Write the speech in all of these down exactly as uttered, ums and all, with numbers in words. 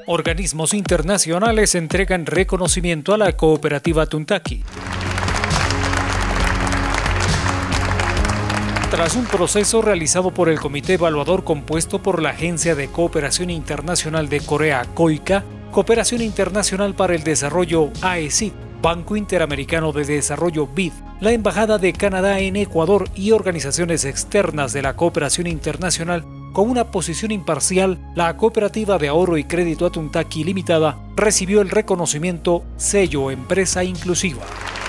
Organismos internacionales entregan reconocimiento a la cooperativa Tuntaki. Tras un proceso realizado por el Comité Evaluador compuesto por la Agencia de Cooperación Internacional de Corea, COICA, Cooperación Internacional para el Desarrollo, A E C I D, Banco Interamericano de Desarrollo, B I D, la Embajada de Canadá en Ecuador y organizaciones externas de la cooperación internacional, con una posición imparcial, la Cooperativa de Ahorro y Crédito Atuntaki Limitada recibió el reconocimiento Sello Empresa Inclusiva.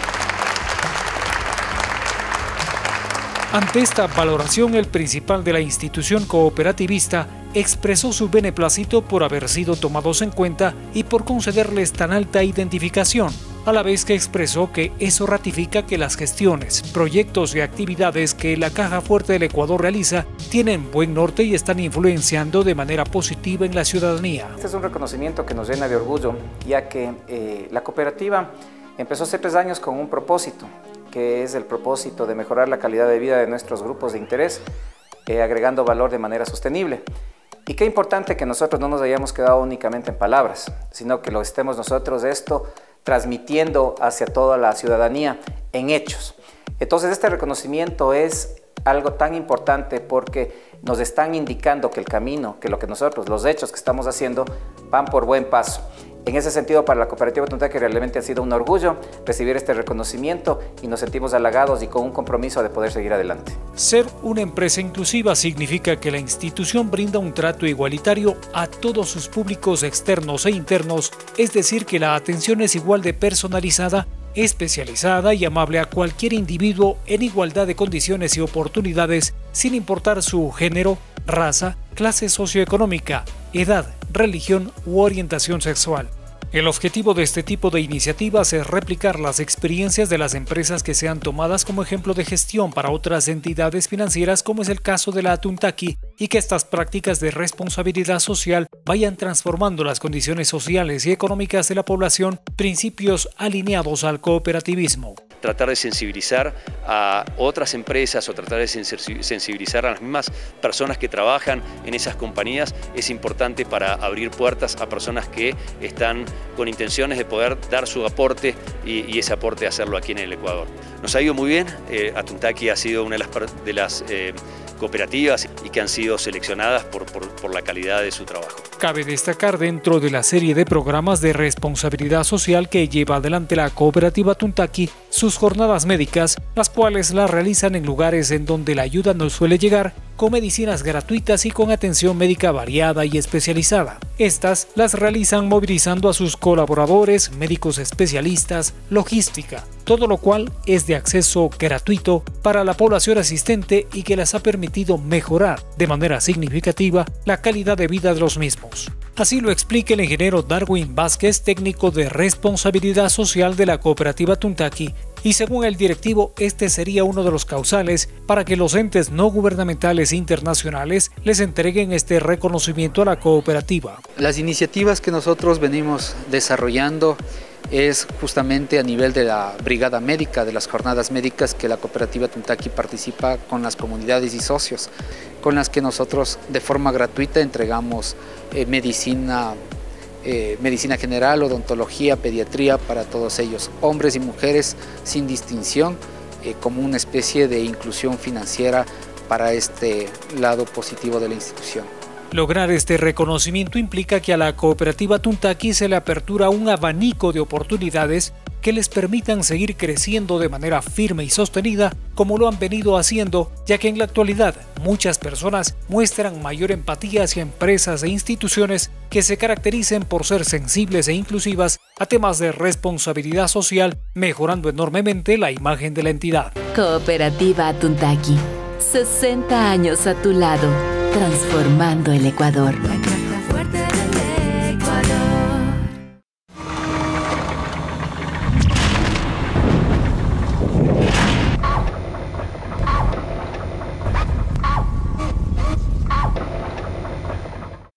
Ante esta valoración, el principal de la institución cooperativista expresó su beneplácito por haber sido tomados en cuenta y por concederles tan alta identificación, a la vez que expresó que eso ratifica que las gestiones, proyectos y actividades que la Caja Fuerte del Ecuador realiza tienen buen norte y están influenciando de manera positiva en la ciudadanía. Este es un reconocimiento que nos llena de orgullo, ya que eh, la cooperativa empezó hace tres años con un propósito, que es el propósito de mejorar la calidad de vida de nuestros grupos de interés, eh, agregando valor de manera sostenible. Y qué importante que nosotros no nos hayamos quedado únicamente en palabras, sino que lo estemos nosotros esto transmitiendo hacia toda la ciudadanía en hechos. Entonces este reconocimiento es algo tan importante porque nos están indicando que el camino, que lo que nosotros, los hechos que estamos haciendo, van por buen paso. En ese sentido, para la cooperativa Tuntaki realmente ha sido un orgullo recibir este reconocimiento y nos sentimos halagados y con un compromiso de poder seguir adelante. Ser una empresa inclusiva significa que la institución brinda un trato igualitario a todos sus públicos externos e internos, es decir, que la atención es igual de personalizada, especializada y amable a cualquier individuo en igualdad de condiciones y oportunidades, sin importar su género, raza, clase socioeconómica, edad, religión u orientación sexual. El objetivo de este tipo de iniciativas es replicar las experiencias de las empresas que sean tomadas como ejemplo de gestión para otras entidades financieras, como es el caso de la Tuntaki, y que estas prácticas de responsabilidad social vayan transformando las condiciones sociales y económicas de la población, principios alineados al cooperativismo. Tratar de sensibilizar a otras empresas o tratar de sensibilizar a las mismas personas que trabajan en esas compañías es importante para abrir puertas a personas que están con intenciones de poder dar su aporte y, y ese aporte hacerlo aquí en el Ecuador. Nos ha ido muy bien, eh, Tuntaki ha sido una de las, de las eh, cooperativas y que han sido seleccionadas por, por, por la calidad de su trabajo. Cabe destacar dentro de la serie de programas de responsabilidad social que lleva adelante la cooperativa Tuntaki sus jornadas médicas, las cuales las realizan en lugares en donde la ayuda no suele llegar, con medicinas gratuitas y con atención médica variada y especializada. Estas las realizan movilizando a sus colaboradores, médicos especialistas, logística, todo lo cual es de acceso gratuito para la población asistente y que les ha permitido mejorar de manera significativa la calidad de vida de los mismos. Así lo explica el ingeniero Darwin Vázquez, técnico de responsabilidad social de la cooperativa Tuntaki, y según el directivo, este sería uno de los causales para que los entes no gubernamentales internacionales les entreguen este reconocimiento a la cooperativa. Las iniciativas que nosotros venimos desarrollando es justamente a nivel de la brigada médica, de las jornadas médicas que la cooperativa Tuntaki participa con las comunidades y socios, con las que nosotros de forma gratuita entregamos eh, medicina Eh, medicina general, odontología, pediatría para todos ellos, hombres y mujeres sin distinción, eh, como una especie de inclusión financiera para este lado positivo de la institución. Lograr este reconocimiento implica que a la cooperativa Tuntaki se le apertura un abanico de oportunidades que les permitan seguir creciendo de manera firme y sostenida como lo han venido haciendo, ya que en la actualidad muchas personas muestran mayor empatía hacia empresas e instituciones que se caractericen por ser sensibles e inclusivas a temas de responsabilidad social, mejorando enormemente la imagen de la entidad. Cooperativa Tuntaki, sesenta años a tu lado, transformando el Ecuador.